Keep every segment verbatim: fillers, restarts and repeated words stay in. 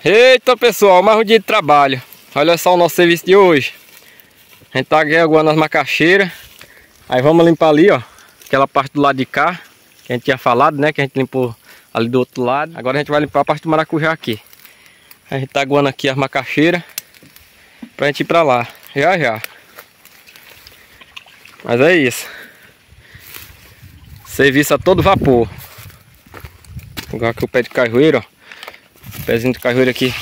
Eita pessoal, mais um dia de trabalho. Olha só o nosso serviço de hoje. A gente tá aguando as macaxeiras. Aí vamos limpar ali, ó, aquela parte do lado de cá, que a gente tinha falado, né, que a gente limpou ali do outro lado. Agora a gente vai limpar a parte do maracujá aqui. A gente tá aguando aqui as macaxeiras pra gente ir pra lá, já já. Mas é isso. Serviço a todo vapor. Agora aqui o pé de cajueiro, ó. O pezinho de cajueiro aqui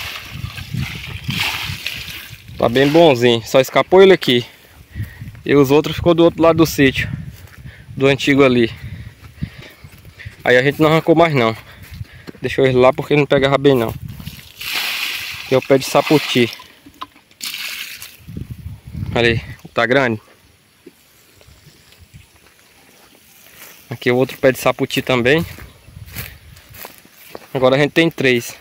tá bem bonzinho. Só escapou ele aqui. E os outros ficou do outro lado do sítio, do antigo ali. Aí a gente não arrancou mais não. Deixou ele lá porque ele não pegava bem não. Aqui é o pé de saputi. Ali, tá grande. Aqui é o outro pé de saputi também. Agora a gente tem três.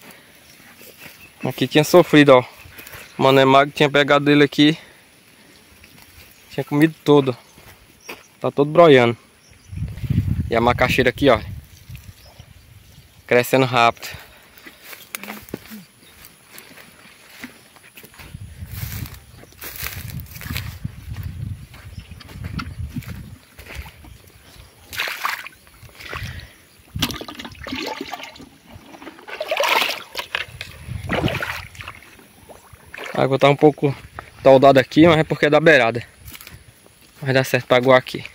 Aqui tinha sofrido, ó. O Mané Magro tinha pegado ele aqui. Tinha comido todo. Tá todo broiando. E a macaxeira aqui, ó, crescendo rápido. A água tá um pouco toldada aqui, mas é porque é da beirada. Vai dar certo pra aguar aqui.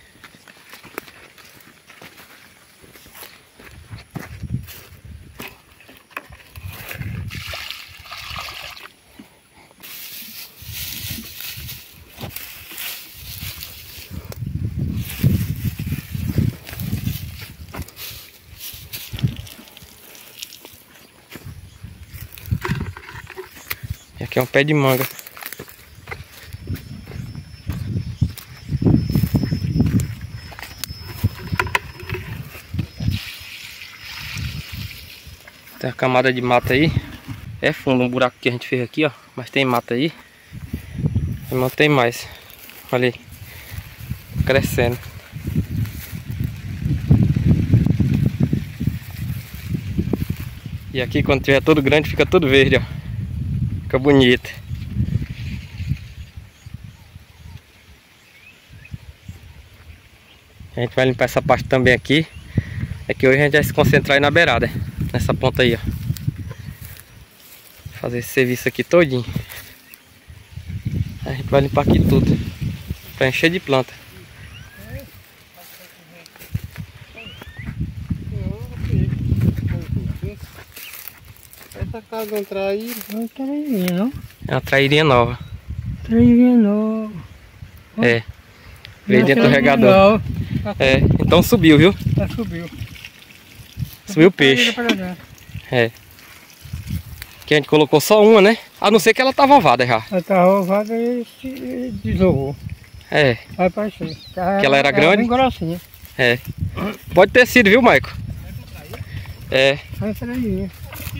E aqui é um pé de manga. Tem a camada de mata aí. É fundo um buraco que a gente fez aqui, ó. Mas tem mata aí. E não tem mais. Olha aí. Crescendo. E aqui quando tiver tudo grande fica tudo verde, ó. Fica bonito. A gente vai limpar essa parte também aqui. É que hoje a gente vai se concentrar aí na beirada. Nessa ponta aí, ó. Fazer esse serviço aqui todinho. A gente vai limpar aqui tudo. Pra encher de planta. Essa casa é uma traíra, não é uma trairinha, não? É uma trairinha nova. Trairinha nova. É. Veio dentro do regador. É, então subiu, viu? Já subiu. Subiu o peixe. É. Que a gente colocou só uma, né? A não ser que ela tava ovada já. Ela tava ovada e se desovou. É. Vai pra encher. Que ela era grande? Bem grossinha. É. Pode ter sido, viu, Maico? É. É trairinha.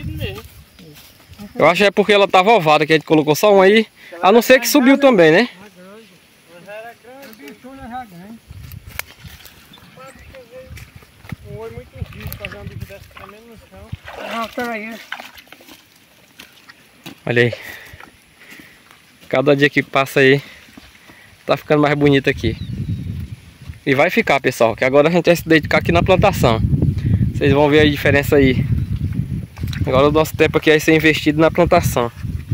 Eu acho que é porque ela tava ovada que a gente colocou só uma aí. A não ser que subiu também, né? Mas era grande. A bichona já grande. Um olho muito vivo fazer um bicho desse tremendo no chão. Ah, trairinha. Olha aí. Cada dia que passa aí tá ficando mais bonito aqui. E vai ficar, pessoal, que agora a gente vai se dedicar aqui na plantação. Vocês vão ver a diferença aí. Agora o nosso tempo aqui vai ser investido na plantação.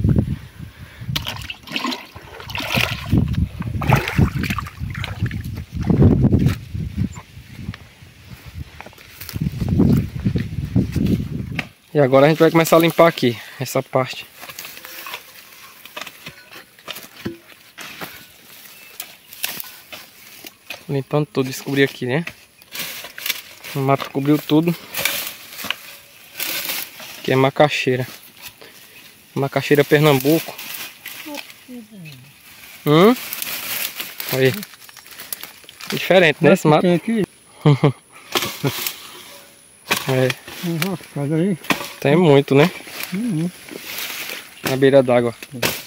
E agora a gente vai começar a limpar aqui essa parte. Limpando tudo, descobri aqui, né? O mato cobriu tudo. Aqui é macaxeira. Macaxeira Pernambuco. Hum? Aí. Diferente, né? Esse mato. Tem aqui? É. Uhum, olha aí. Tem muito, né? Uhum. Na beira d'água.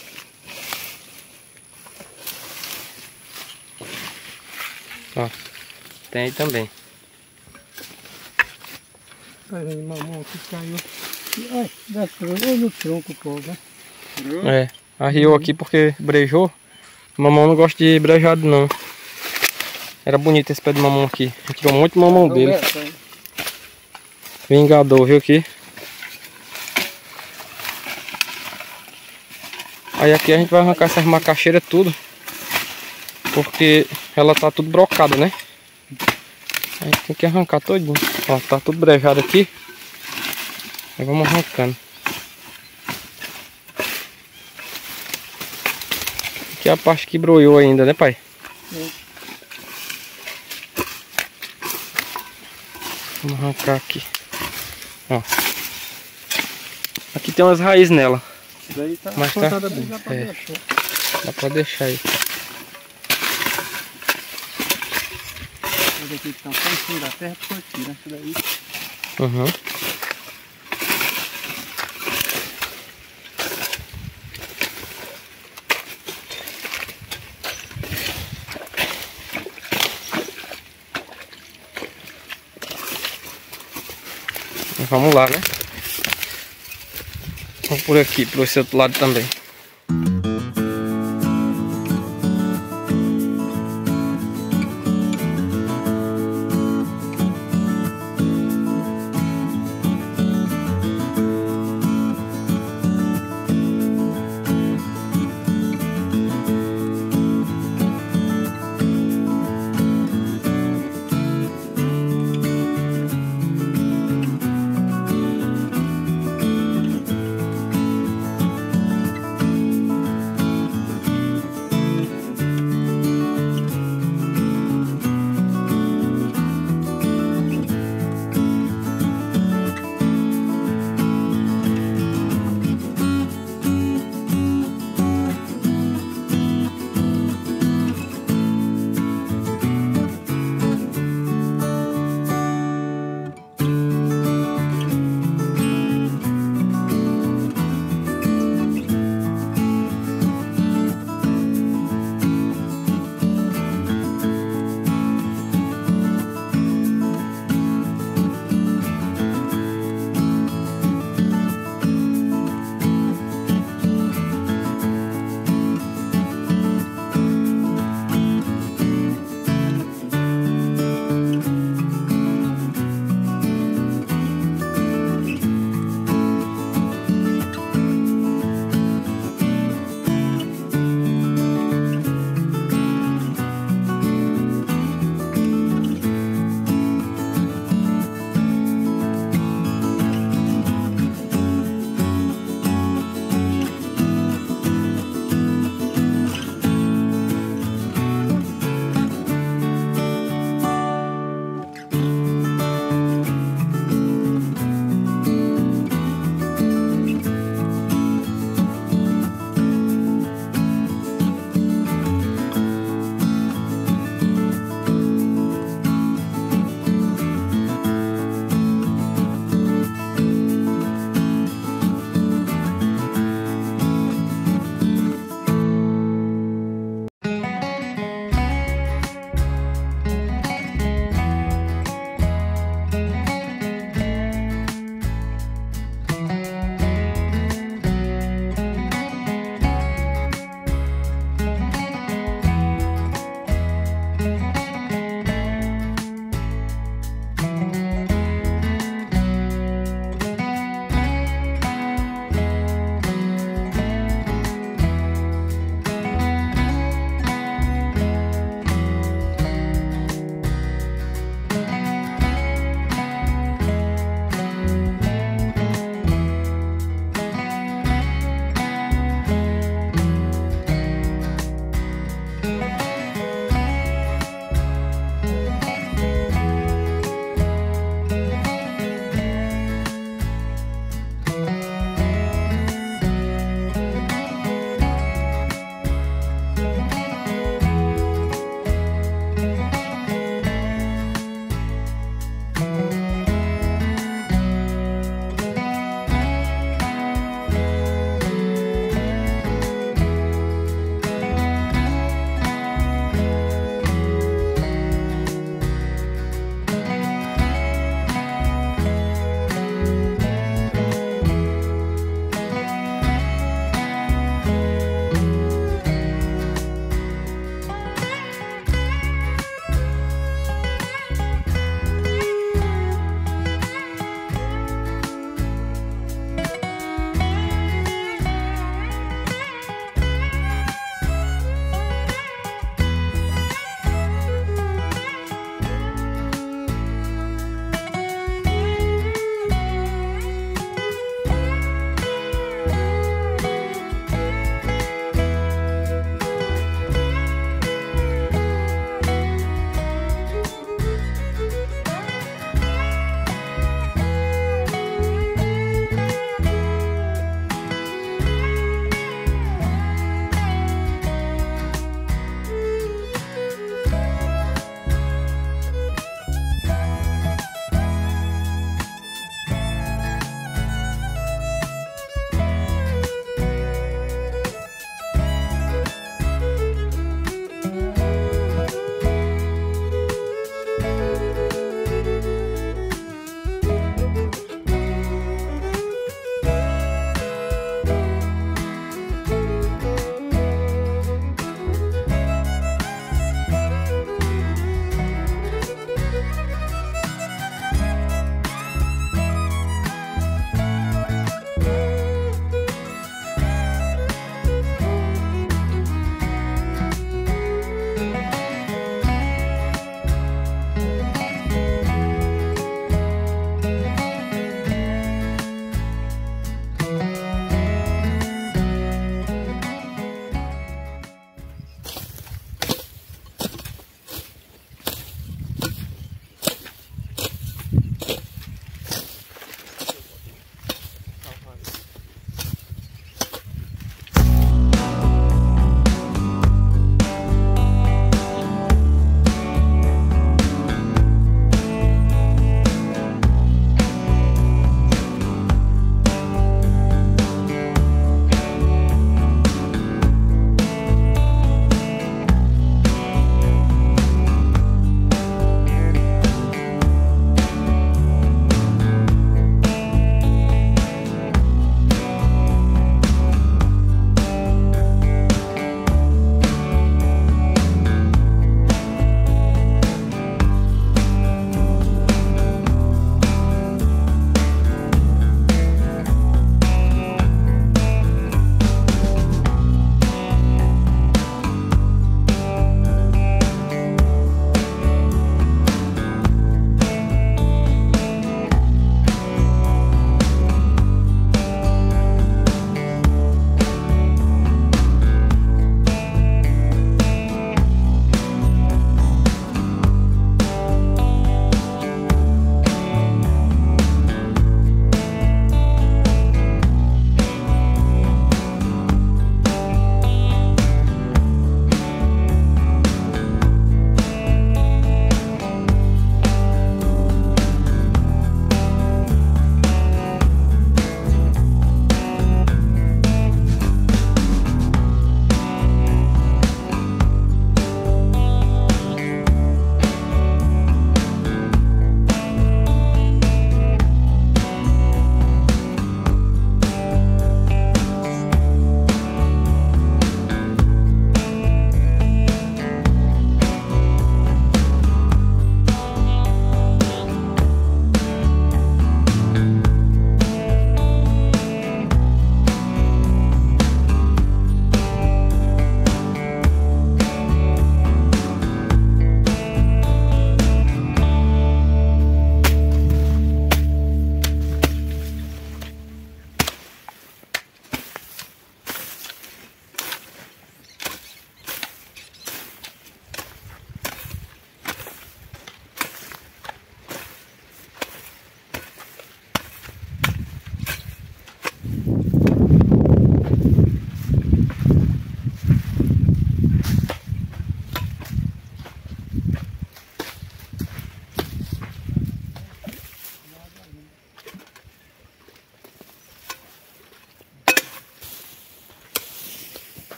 Ó. Tem aí também. Olha aí, mamão que caiu. aqui. Ai, desce no tronco, pô, né? É, arriou aqui porque brejou. Mamão não gosta de brejado não. Era bonito esse pé de mamão aqui. A gente tirou muito mamão dele. Vingador, viu aqui? Aí aqui a gente vai arrancar essas macaxeiras tudo. Porque ela tá tudo brocada, né? A gente tem que arrancar todinho. Ó, tá tudo brejado aqui. Aí vamos arrancando. Aqui é a parte que broiou ainda, né, pai? Sim. Vamos arrancar aqui. Ó. Aqui tem umas raízes nela. Daí tá mas tá bem. Dá pra é, deixar. Dá pra deixar aí. Essa daqui que tá só em cima da terra, porque tira isso daí. Uhum. Vamos lá, né? Vamos por aqui, por esse outro lado também.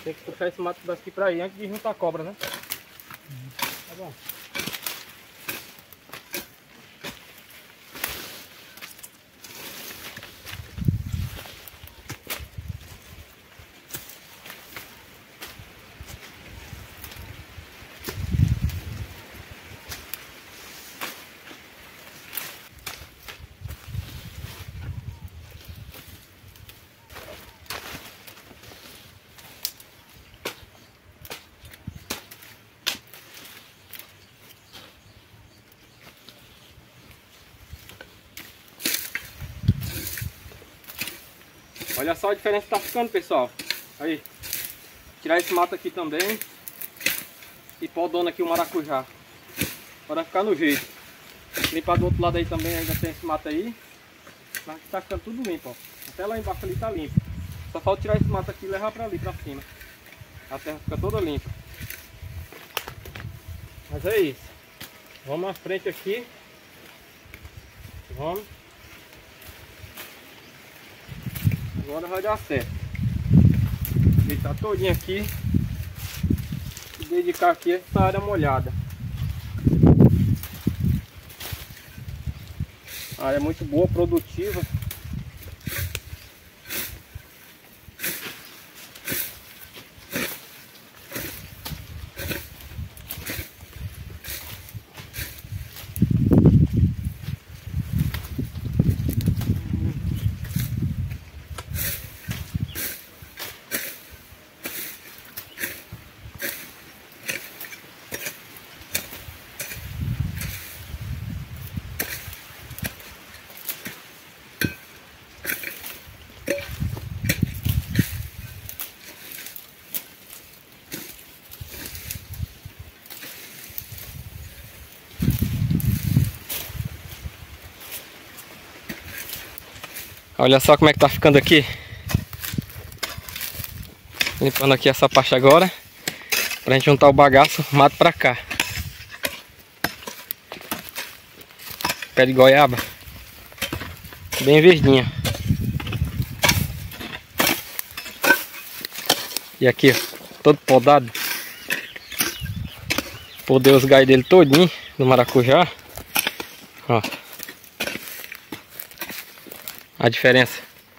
Tem que puxar esse mato daqui pra aí antes de juntar a cobra, né? Uhum. Tá bom. Olha só a diferença que tá ficando, pessoal. Aí, tirar esse mato aqui também e podando aqui o maracujá para ficar no jeito. Limpar do outro lado aí também, ainda tem esse mato aí, mas tá ficando tudo limpo, ó. Até lá embaixo ali tá limpo. Só falta tirar esse mato aqui e levar para ali, para cima. A terra fica toda limpa. Mas é isso. Vamos à frente aqui. Vamos. Agora vai dar certo. Deitar todinho aqui e dedicar aqui essa área molhada. A área é muito boa, produtiva. Olha só como é que tá ficando aqui. Limpando aqui essa parte agora, pra gente juntar o bagaço, mato pra cá. Pé de goiaba, bem verdinha. E aqui, ó, todo podado. Podei os galhos dele todinho, do maracujá. Ó. A diferença.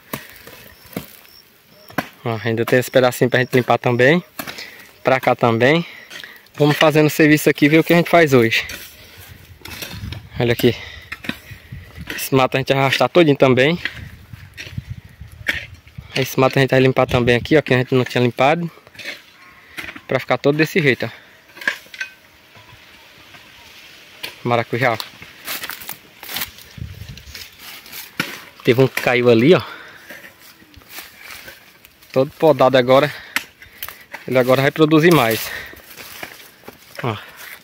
Ó, ainda tem esse pedacinho pra gente limpar também. Pra cá também. Vamos fazendo o serviço aqui e ver o que a gente faz hoje. Olha aqui. Esse mato a gente vai arrastar todinho também. Esse mato a gente vai limpar também aqui, ó, que a gente não tinha limpado. Pra ficar todo desse jeito, ó. Maracujá, ó. Teve um que caiu ali, ó. Todo podado agora. Ele agora vai produzir mais. Ó.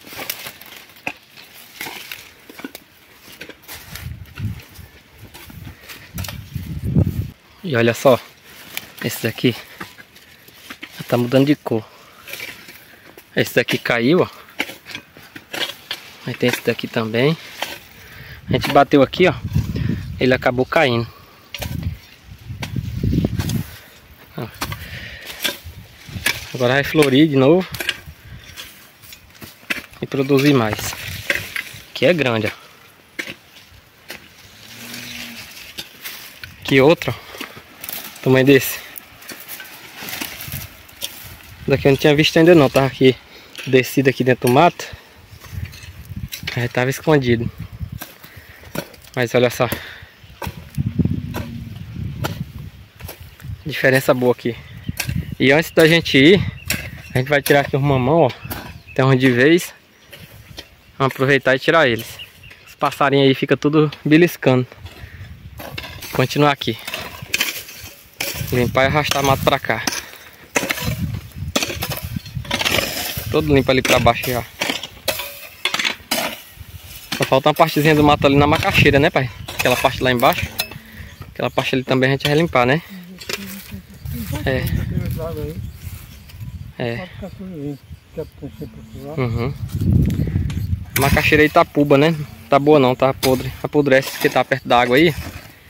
E olha só. Esse daqui já tá mudando de cor. Esse daqui caiu, ó. Aí tem esse daqui também. A gente bateu aqui, ó. Ele acabou caindo. Ó. Agora vai florir de novo. E produzir mais. Aqui é grande, ó. Aqui outro. Tamanho desse. Daqui eu não tinha visto ainda não. Tava aqui. Descido aqui dentro do mato. Aí tava escondido. Mas olha só. Diferença boa aqui. E antes da gente ir, a gente vai tirar aqui os mamão, ó. Tem um de vez. Vamos aproveitar e tirar eles. Os passarinhos aí ficam tudo beliscando. Continuar aqui. Limpar e arrastar mato pra cá. Todo limpo ali pra baixo já. Só falta uma partezinha do mato ali na macaxeira, né, pai? Aquela parte lá embaixo. Aquela parte ali também a gente vai limpar, né? É. É. Uhum. Macaxeira Itapuba, né? Tá boa não, tá podre. Apodrece porque tá perto da água aí.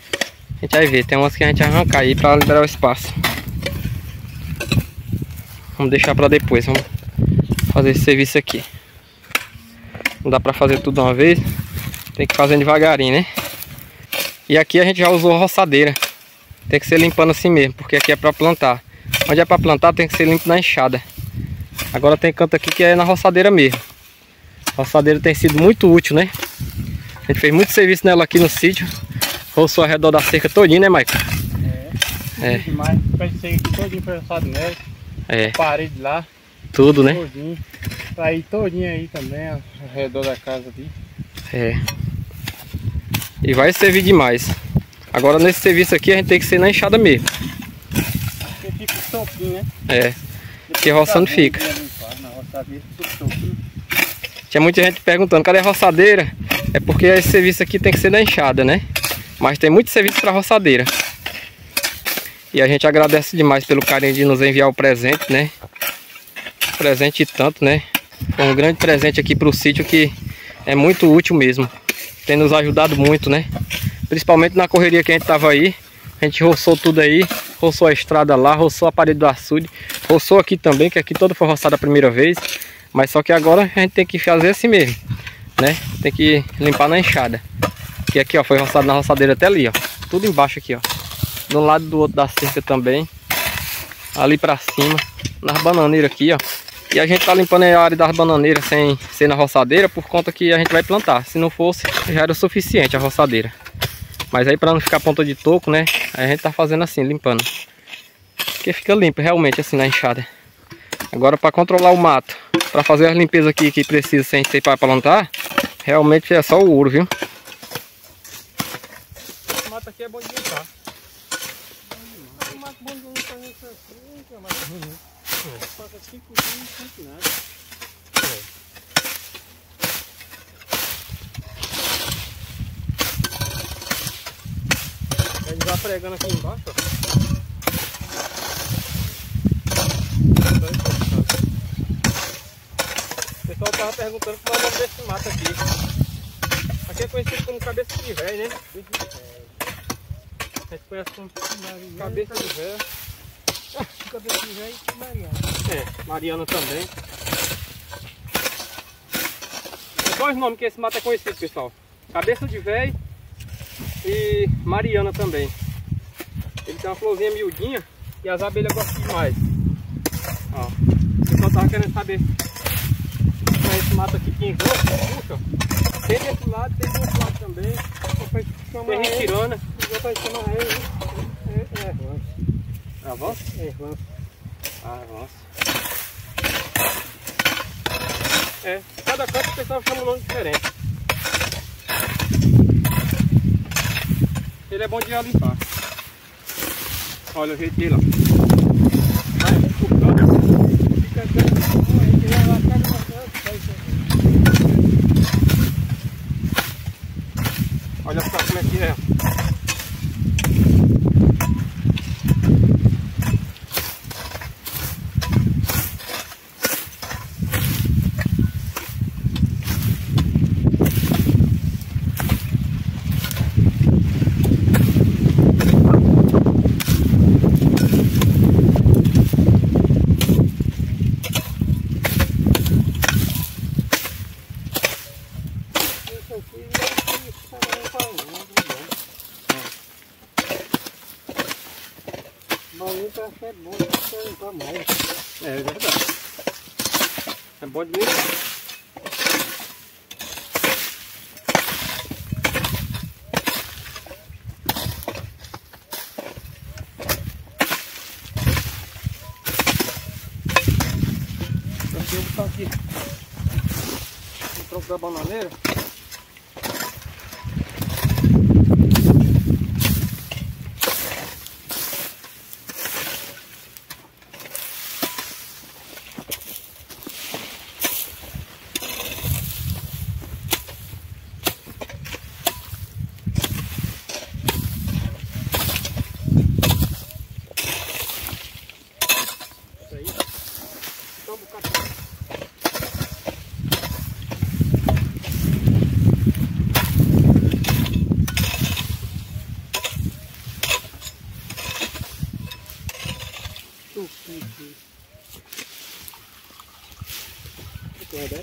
A gente vai ver. Tem umas que a gente vai arrancar aí pra liberar o espaço. Vamos deixar para depois. Vamos fazer esse serviço aqui. Não dá para fazer tudo de uma vez. Tem que fazer devagarinho, né? E aqui a gente já usou roçadeira. Tem que ser limpando assim mesmo, porque aqui é para plantar. Onde é para plantar tem que ser limpo na enxada. Agora tem canto aqui que é na roçadeira mesmo. A roçadeira tem sido muito útil, né? A gente fez muito serviço nela aqui no sítio. Roçou ao redor da cerca todinha, né, Maicon? É. É. Demais. Pensei aqui todinho foi roçado nela. É. Parede lá. Tudo, né? Todinho. Aí todinho aí também, ó, ao redor da casa aqui. É. E vai servir demais. Agora nesse serviço aqui a gente tem que ser na enxada mesmo. Porque fica o topinho, né? É. Porque roçando fica. Na roçadeira fica o topinho. Tinha muita gente perguntando, cadê a roçadeira? É porque esse serviço aqui tem que ser na enxada, né? Mas tem muito serviço para roçadeira. E a gente agradece demais pelo carinho de nos enviar o presente, né? Presente e tanto, né? Foi um grande presente aqui para o sítio que é muito útil mesmo. Tem nos ajudado muito, né? Principalmente na correria que a gente tava aí. A gente roçou tudo aí. Roçou a estrada lá, roçou a parede do açude. Roçou aqui também, que aqui todo foi roçado a primeira vez. Mas só que agora a gente tem que fazer assim mesmo, né? Tem que limpar na enxada. E aqui, ó, foi roçado na roçadeira até ali, ó. Tudo embaixo aqui, ó. De um lado do outro da cerca também. Ali pra cima. Nas bananeiras aqui, ó. E a gente tá limpando a área das bananeiras sem ser na roçadeira por conta que a gente vai plantar. Se não fosse, já era o suficiente a roçadeira. Mas aí para não ficar ponta de toco, né? Aí a gente tá fazendo assim, limpando. Porque fica limpo realmente assim na enxada. Agora para controlar o mato, para fazer as limpezas aqui que precisa sem ser para plantar, realmente é só o ouro, viu? Esse mato aqui é bom de limpar. O mato bom de limpar nessa frente, é mais bonito. Passa cinco dias e não sente nada. É. Ele vai pregando aqui embaixo, ó. O pessoal tava perguntando qual é o nome desse mato aqui. Aqui é conhecido como cabeça de véio, né? A gente conhece como cabeça de véio. Cabeça de véio e Mariana. É, Mariana também. Tem dois nomes que esse mato é conhecido, pessoal. Cabeça de véio e Mariana também. Ele tem uma florzinha miudinha e as abelhas gostam demais. Ó, o pessoal tava querendo saber se é esse mato aqui que engrossa, puxa. Tem desse lado, tem do outro lado também. Tem ritirana. É, é, é avanço? É avanço. Ah, avanço. É, cada canto o pessoal chama um nome diferente. Ele é bom de limpar. Olha o jeito dele, ó. Fica olha só como é que é. É bom de limpar mais. É verdade. É bom de limpar. Aqui eu vou botar aqui o tronco da bananeira.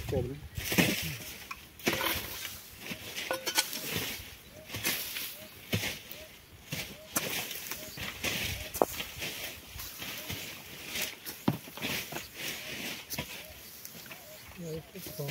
cobra. E aí, pessoal.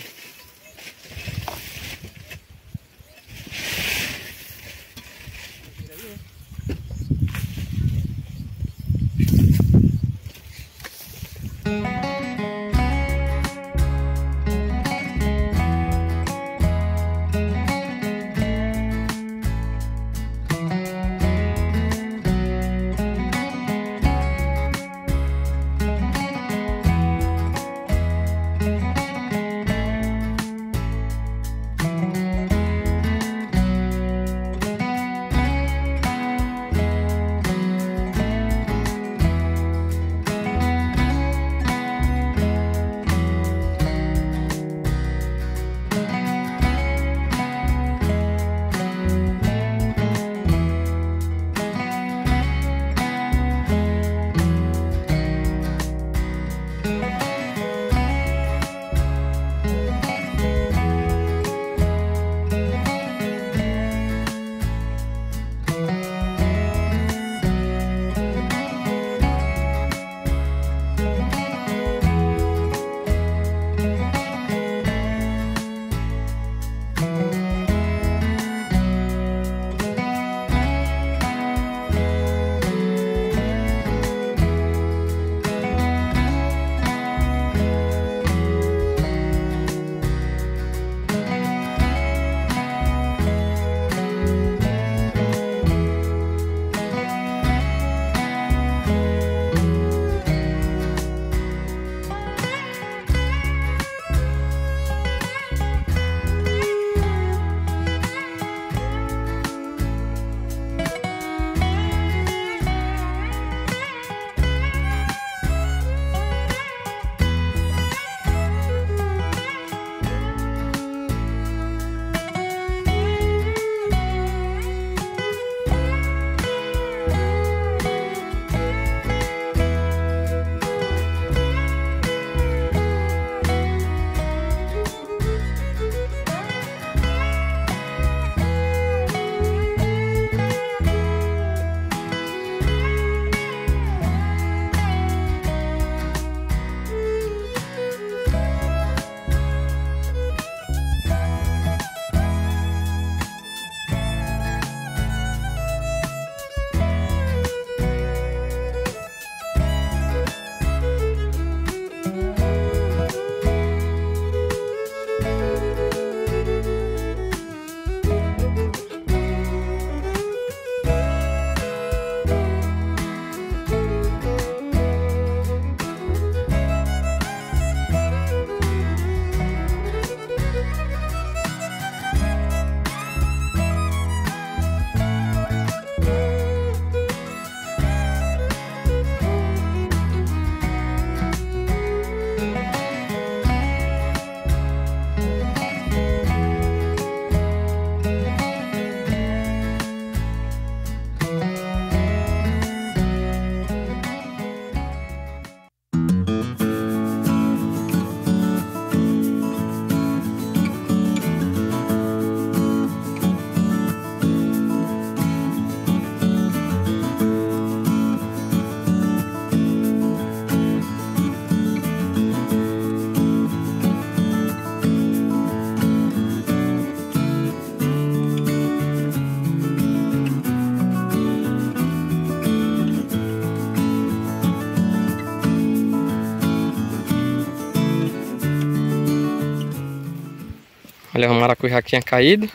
Olha, o maracujá que tinha caído.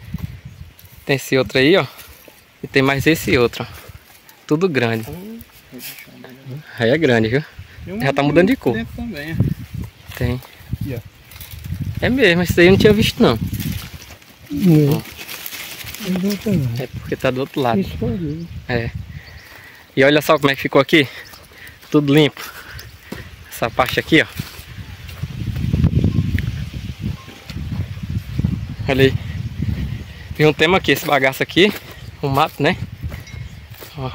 Tem esse outro aí, ó. E tem mais esse outro, ó. Tudo grande. Aí é grande, viu? Já tá mudando de cor. Também. Tem. Aqui, ó. É mesmo, esse aí eu não tinha visto não. Não. É porque tá do outro lado. É. E olha só como é que ficou aqui. Tudo limpo. Essa parte aqui, ó. Olha aí. Vi um tema aqui, esse bagaço aqui. O mato, né? Ó.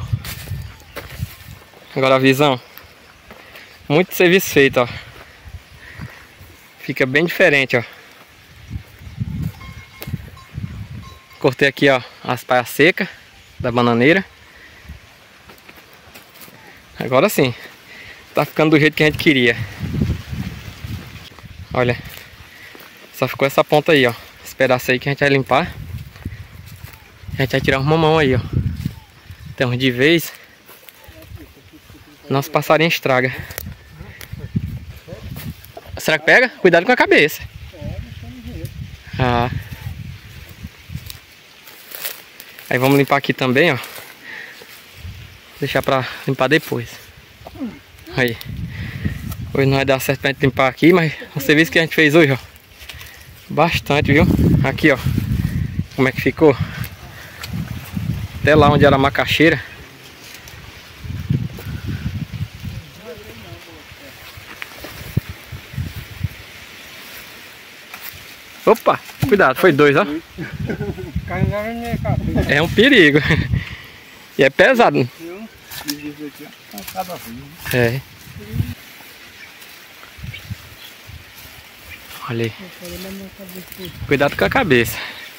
Agora a visão. Muito serviço feito, ó. Fica bem diferente, ó. Cortei aqui, ó, as paias secas da bananeira. Agora sim, tá ficando do jeito que a gente queria. Olha, só ficou essa ponta aí, ó. Esse pedaço aí que a gente vai limpar. A gente vai tirar os mamão aí, ó. Então, de vez, nosso passarinho estraga. Será que pega? Cuidado com a cabeça. Ah. Aí vamos limpar aqui também, ó. Deixar pra limpar depois. Aí. Hoje não vai dar certo pra gente limpar aqui, mas o serviço que a gente fez hoje, ó. Bastante, viu? Aqui, ó. Como é que ficou? Até lá onde era a macaxeira. Opa, cuidado, foi dois, ó. É um perigo. E é pesado. É. Olha aí. Cuidado com a cabeça.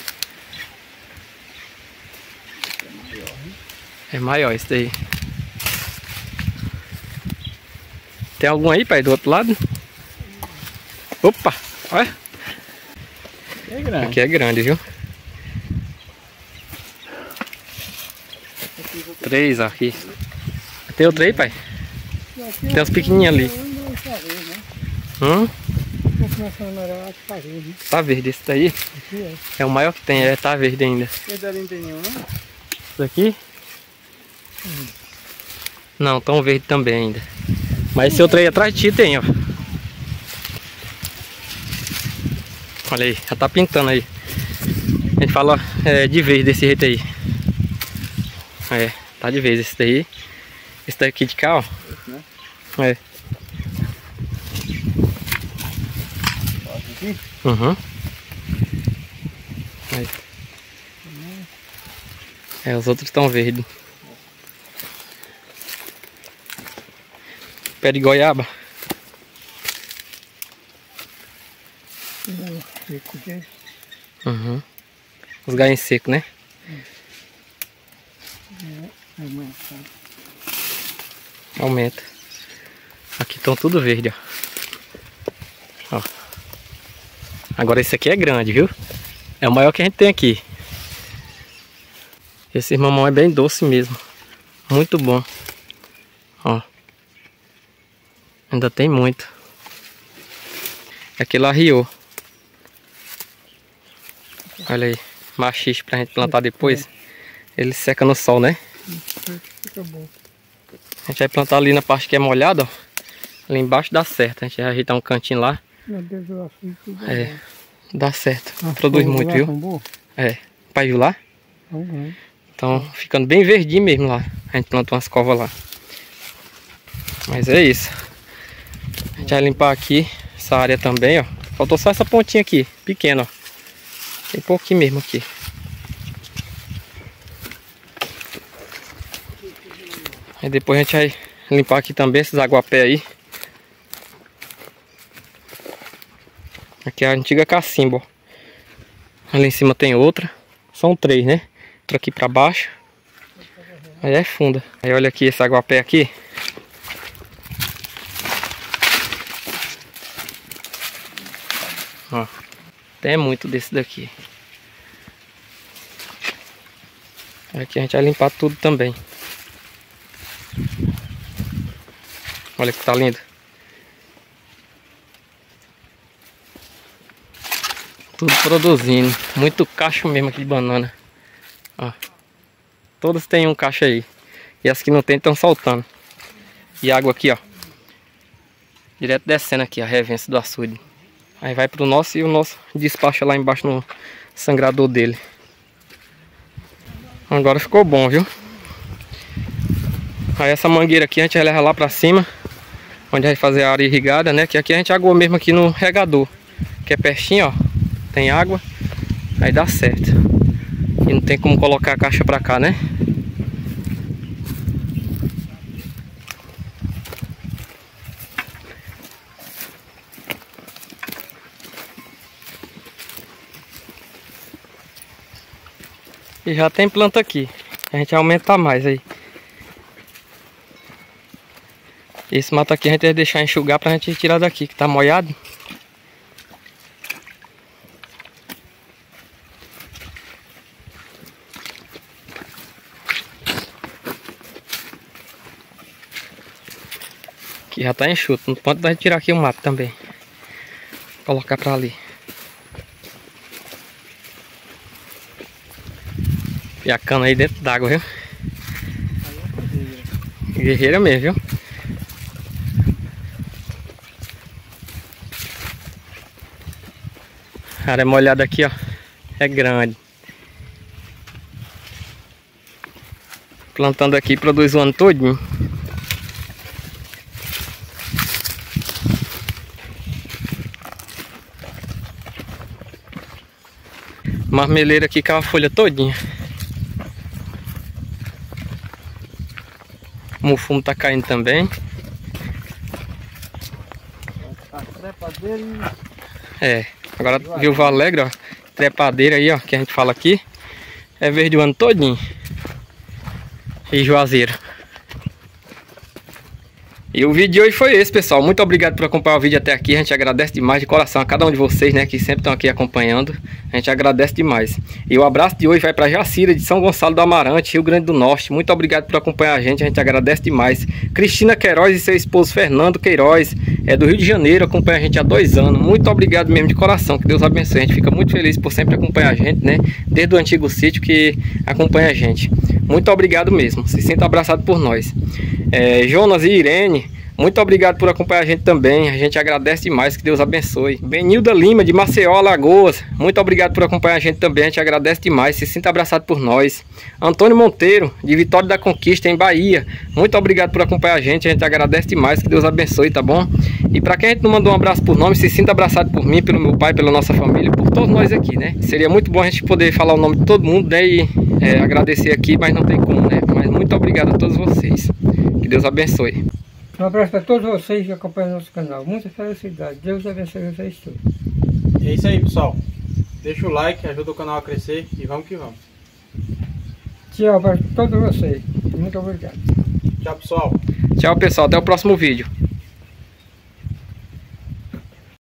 É maior esse daí. Tem algum aí, pai, do outro lado? Opa, olha. É grande. Aqui é grande, viu? Três aqui. Tem outro aí, pai? Tem uns pequenininhos ali. Hum? Tá verde esse daí? É o maior que tem, é, tá verde ainda. Esse ali não tem nenhum, não? Esse daqui? Não, tão verde também ainda. Mas esse outro aí atrás de ti tem, ó. Olha aí, já tá pintando aí. A gente fala é, de vez desse jeito aí. É, tá de vez esse daí. Esse daqui de cá, ó. Esse, né? É. Aqui? Uhum. Aí. É, os outros estão verdes. Pé de goiaba. Uhum. Os galhos secos, né? Aumenta. Aqui estão tudo verde, ó. Ó. Agora esse aqui é grande, viu? É o maior que a gente tem aqui. Esse mamão é bem doce mesmo. Muito bom. Ó. Ainda tem muito. Aquele arriou. Olha aí. Machixe pra gente plantar depois. Ele seca no sol, né? Fica bom. A gente vai plantar ali na parte que é molhada, ó. Ali embaixo dá certo. A gente vai ajeitar um cantinho lá. Meu Deus, eu acho que é, dá certo. Produz muito, viu? É. Pai viu lá? Uhum. Então ficando bem verdinho mesmo lá. A gente plantou umas covas lá. Mas é isso. A gente vai limpar aqui essa área também, ó. Faltou só essa pontinha aqui, pequena, ó. Tem pouquinho mesmo aqui. Aí depois a gente vai limpar aqui também esses aguapé aí. Aqui é a antiga cacimba, ó. Ali em cima tem outra. São três, né? Outra aqui pra baixo. Aí é funda. Aí olha aqui esse aguapé aqui. Ó. Tem muito desse daqui. Aqui a gente vai limpar tudo também. Olha que tá lindo. Tudo produzindo. Muito cacho mesmo aqui de banana. Ó. Todos tem um cacho aí. E as que não tem estão soltando. E água aqui, ó. Direto descendo aqui a revença do açude. Aí vai pro nosso e o nosso despacha lá embaixo no sangrador dele. Agora ficou bom, viu? Aí essa mangueira aqui a gente vai levar lá pra cima, onde vai fazer a área irrigada, né? Que aqui a gente aguou mesmo aqui no regador, que é pertinho, ó. Tem água, aí dá certo. E não tem como colocar a caixa pra cá, né? E já tem planta aqui. A gente aumenta mais aí. Esse mato aqui a gente vai deixar enxugar pra gente tirar daqui, que tá molhado. Aqui já tá enxuto. No ponto da gente tirar aqui o mato também. Colocar pra ali. E a cana aí dentro d'água, viu? Guerreira mesmo, viu? A área molhada aqui, ó, é grande. Plantando aqui produz o ano todinho. Marmeleira aqui com a folha todinha. O fumo tá caindo também. É, agora viu o alegre, ó. Trepadeira aí, ó, que a gente fala aqui. É verde o ano todinho. E juazeiro. E o vídeo de hoje foi esse, pessoal. Muito obrigado por acompanhar o vídeo até aqui. A gente agradece demais de coração a cada um de vocês, né, que sempre estão aqui acompanhando. A gente agradece demais. E o abraço de hoje vai para Jacira, de São Gonçalo do Amarante, Rio Grande do Norte. Muito obrigado por acompanhar a gente. A gente agradece demais. Cristina Queiroz e seu esposo Fernando Queiroz, é do Rio de Janeiro, acompanha a gente há dois anos. Muito obrigado mesmo de coração. Que Deus abençoe. A gente fica muito feliz por sempre acompanhar a gente, né? Desde o antigo sítio que acompanha a gente. Muito obrigado mesmo. Se sinta abraçado por nós. É, Jonas e Irene, muito obrigado por acompanhar a gente também. A gente agradece demais, que Deus abençoe. Benilda Lima, de Maceió, Alagoas, muito obrigado por acompanhar a gente também. A gente agradece demais, se sinta abraçado por nós. Antônio Monteiro, de Vitória da Conquista, em Bahia, muito obrigado por acompanhar a gente. A gente agradece demais, que Deus abençoe, tá bom? E para quem a gente não mandou um abraço por nome, se sinta abraçado por mim, pelo meu pai, pela nossa família, por todos nós aqui, né? Seria muito bom a gente poder falar o nome de todo mundo, né? E é, agradecer aqui, mas não tem como, né? Mas muito obrigado a todos vocês. Que Deus abençoe. Um abraço para todos vocês que acompanham nosso canal. Muita felicidade. Deus abençoe vocês todos. É isso aí, pessoal. Deixa o like, ajuda o canal a crescer e vamos que vamos. Tchau para todos vocês. Muito obrigado. Tchau, pessoal. Tchau, pessoal. Até o próximo vídeo.